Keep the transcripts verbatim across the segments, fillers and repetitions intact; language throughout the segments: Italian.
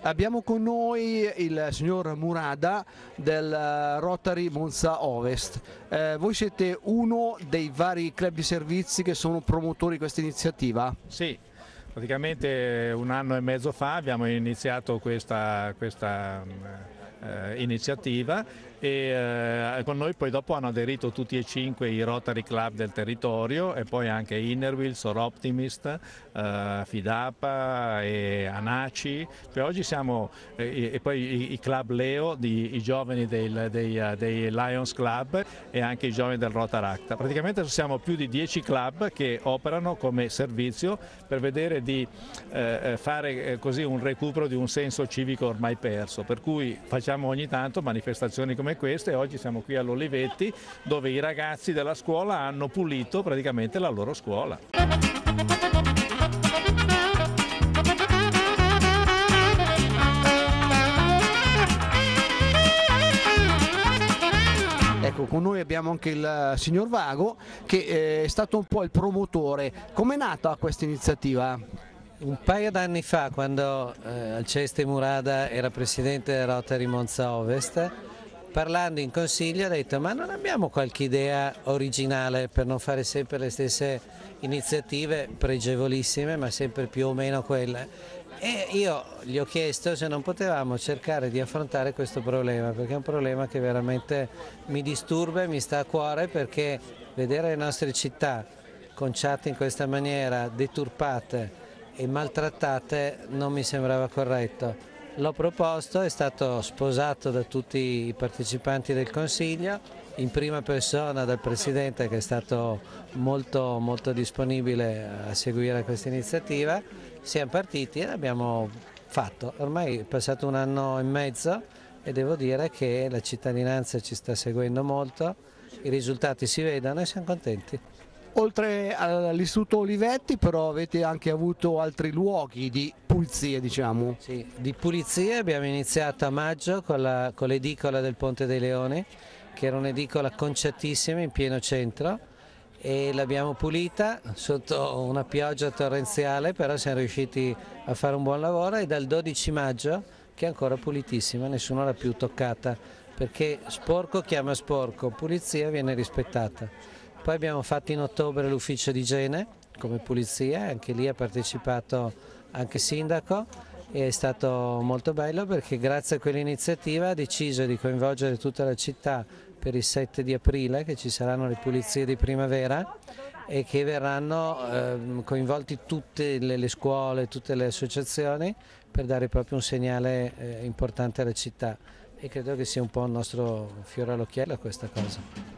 Abbiamo con noi il signor Murada del Rotary Monza Ovest. Eh, voi siete uno dei vari club di servizi che sono promotori di questa iniziativa? Sì, praticamente un anno e mezzo fa abbiamo iniziato questa, questa eh, iniziativa e eh, con noi poi dopo hanno aderito tutti e cinque i Rotary Club del territorio e poi anche Innerwheel, Sor Optimist, eh, Fidapa e Anaci. Cioè oggi siamo, eh, e poi i, i club Leo, di, i giovani dei, dei, dei Lions Club e anche i giovani del Rotaracta. Praticamente siamo più di dieci club che operano come servizio per vedere di eh, fare così un recupero di un senso civico ormai perso, per cui facciamo ogni tanto manifestazioni come queste. Oggi siamo qui all'Olivetti dove i ragazzi della scuola hanno pulito praticamente la loro scuola. Ecco, con noi abbiamo anche il signor Vago che è stato un po' il promotore. Com'è nata questa iniziativa? Un paio d'anni fa, quando eh, Alceste Murada era presidente del Rotary Monza Ovest, parlando in consiglio ha detto: ma non abbiamo qualche idea originale per non fare sempre le stesse iniziative pregevolissime ma sempre più o meno quelle? E io gli ho chiesto se non potevamo cercare di affrontare questo problema, perché è un problema che veramente mi disturba e mi sta a cuore, perché vedere le nostre città conciate in questa maniera, deturpate e maltrattate, non mi sembrava corretto. L'ho proposto, è stato sposato da tutti i partecipanti del Consiglio, in prima persona dal Presidente, che è stato molto, molto disponibile a seguire questa iniziativa. Siamo partiti e l'abbiamo fatto. Ormai è passato un anno e mezzo e devo dire che la cittadinanza ci sta seguendo molto, i risultati si vedono e siamo contenti. Oltre all'Istituto Olivetti però avete anche avuto altri luoghi di pulizie, diciamo. Sì, di pulizie abbiamo iniziato a maggio con l'edicola del Ponte dei Leoni, che era un'edicola conciatissima in pieno centro, e l'abbiamo pulita sotto una pioggia torrenziale, però siamo riusciti a fare un buon lavoro, e dal dodici maggio che è ancora pulitissima, nessuno l'ha più toccata, perché sporco chiama sporco, pulizia viene rispettata. Poi abbiamo fatto in ottobre l'ufficio di igiene come pulizia, anche lì ha partecipato anche sindaco e è stato molto bello, perché grazie a quell'iniziativa ha deciso di coinvolgere tutta la città per il sette di aprile, che ci saranno le pulizie di primavera, e che verranno eh, coinvolti tutte le, le scuole, tutte le associazioni, per dare proprio un segnale eh, importante alla città, e credo che sia un po' il nostro fiore all'occhiello questa cosa.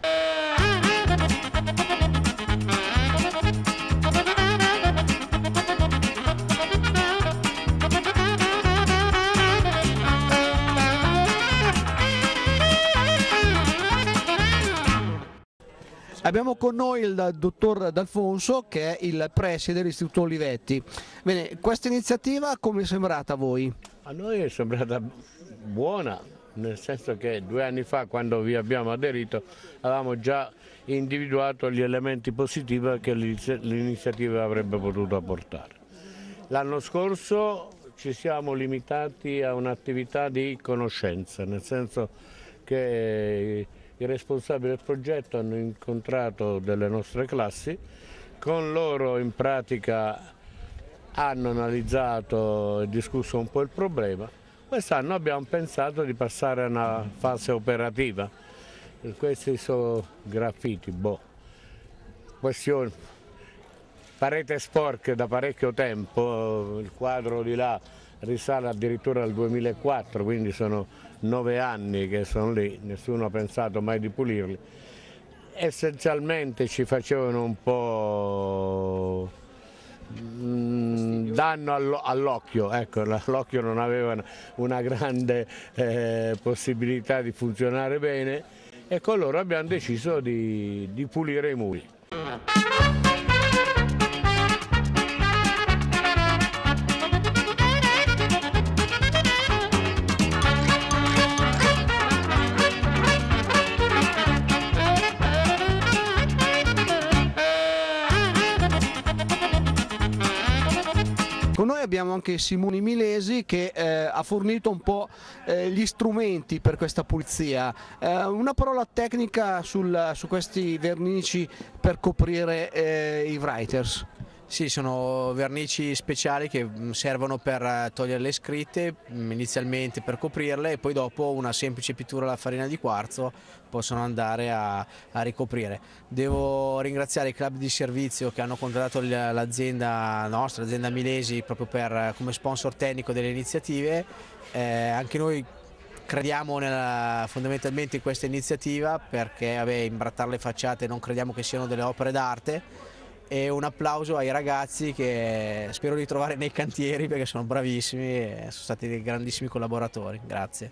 Abbiamo con noi il dottor D'Alfonso, che è il preside dell'Istituto Olivetti. Bene, questa iniziativa come è sembrata a voi? A noi è sembrata buona, nel senso che due anni fa, quando vi abbiamo aderito, avevamo già individuato gli elementi positivi che l'iniziativa avrebbe potuto apportare. L'anno scorso ci siamo limitati a un'attività di conoscenza, nel senso che i responsabili del progetto hanno incontrato delle nostre classi, con loro in pratica hanno analizzato e discusso un po' il problema. Quest'anno abbiamo pensato di passare a una fase operativa. Questi sono graffiti, boh, questioni, parete sporche da parecchio tempo, il quadro di là risale addirittura al duemilaquattro, quindi sono nove anni che sono lì, nessuno ha pensato mai di pulirli. Essenzialmente ci facevano un po' danno all'occhio, ecco, l'occhio non aveva una grande eh, possibilità di funzionare bene, e con loro abbiamo deciso di, di pulire i muri. abbiamo anche Simone Milesi che eh, ha fornito un po' eh, gli strumenti per questa pulizia. Eh, una parola tecnica sul, su questi vernici per coprire eh, i writers. Sì, sono vernici speciali che servono per togliere le scritte, inizialmente per coprirle e poi dopo una semplice pittura alla farina di quarzo possono andare a, a ricoprire. Devo ringraziare i club di servizio che hanno contattato l'azienda nostra, l'azienda Milesi, proprio per, come sponsor tecnico delle iniziative. Eh, anche noi crediamo nella, fondamentalmente in questa iniziativa perché vabbè, imbrattare le facciate non crediamo che siano delle opere d'arte. E un applauso ai ragazzi che spero di trovare nei cantieri perché sono bravissimi e sono stati dei grandissimi collaboratori. Grazie.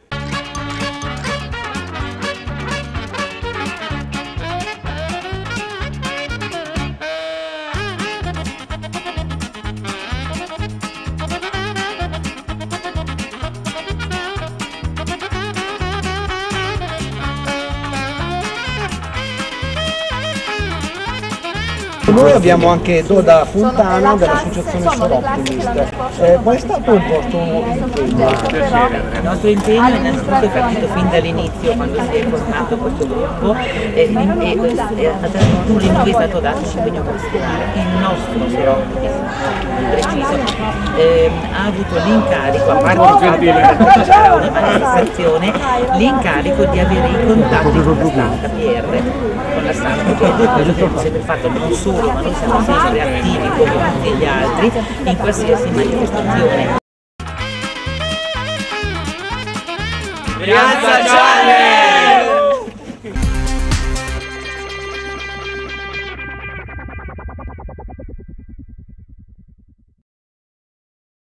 Noi abbiamo anche Doda Fontana dell'associazione Soroptimist. Eh, qual è stato un po' il tuo impegno? Il nostro impegno innanzitutto è partito fin dall'inizio quando si è formato questo gruppo e, e, e a ciascuno di noi è stato dato un impegno particolare. Il nostro Soroptimist, in preciso, eh, ha avuto l'incarico, a parte il fatto che sarà una manifestazione, l'incarico di avere i contatti con la stampa P R, con la stampa, che è una cosa che è sempre fatto non solo, ma noi siamo sempre attivi come tutti gli altri in qualsiasi manifestazione. Piazza Gialle!